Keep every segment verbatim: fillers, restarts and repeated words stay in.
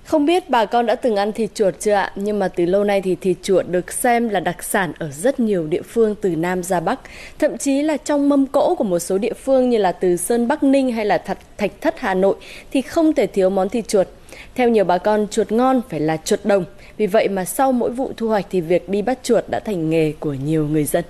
Không biết bà con đã từng ăn thịt chuột chưa ạ? Nhưng mà từ lâu nay thì thịt chuột được xem là đặc sản ở rất nhiều địa phương từ Nam ra Bắc. Thậm chí là trong mâm cỗ của một số địa phương như là Từ Sơn Bắc Ninh hay là Thạch, Thạch Thất Hà Nội thì không thể thiếu món thịt chuột. Theo nhiều bà con, chuột ngon phải là chuột đồng. Vì vậy mà sau mỗi vụ thu hoạch thì việc đi bắt chuột đã thành nghề của nhiều người dân.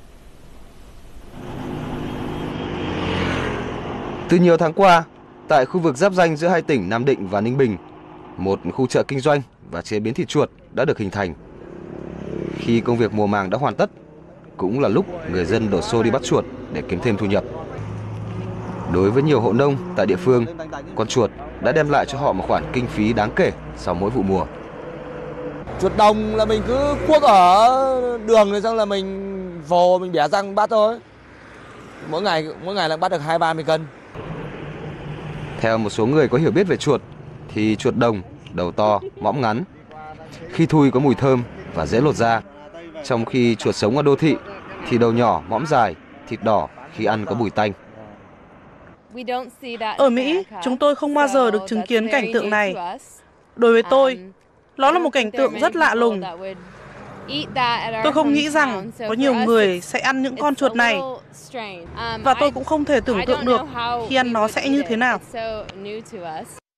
Từ nhiều tháng qua, tại khu vực giáp ranh giữa hai tỉnh Nam Định và Ninh Bình, một khu chợ kinh doanh và chế biến thịt chuột đã được hình thành. Khi công việc mùa màng đã hoàn tất, cũng là lúc người dân đổ xô đi bắt chuột để kiếm thêm thu nhập. Đối với nhiều hộ nông tại địa phương, con chuột đã đem lại cho họ một khoản kinh phí đáng kể sau mỗi vụ mùa. Chuột đồng là mình cứ cuốc ở đường rồi xong là mình vồ mình bẻ răng bắt thôi. Mỗi ngày mỗi ngày là bắt được hai ba mươi cân. Theo một số người có hiểu biết về chuột thì chuột đồng đầu to, mõm ngắn. Khi thui có mùi thơm và dễ lột da. Trong khi chuột sống ở đô thị thì đầu nhỏ, mõm dài, thịt đỏ, khi ăn có mùi tanh. Ở Mỹ, chúng tôi không bao giờ được chứng kiến cảnh tượng này. Đối với tôi, nó là một cảnh tượng rất lạ lùng. Tôi không nghĩ rằng có nhiều người sẽ ăn những con chuột này. Và tôi cũng không thể tưởng tượng được khi ăn nó sẽ như thế nào.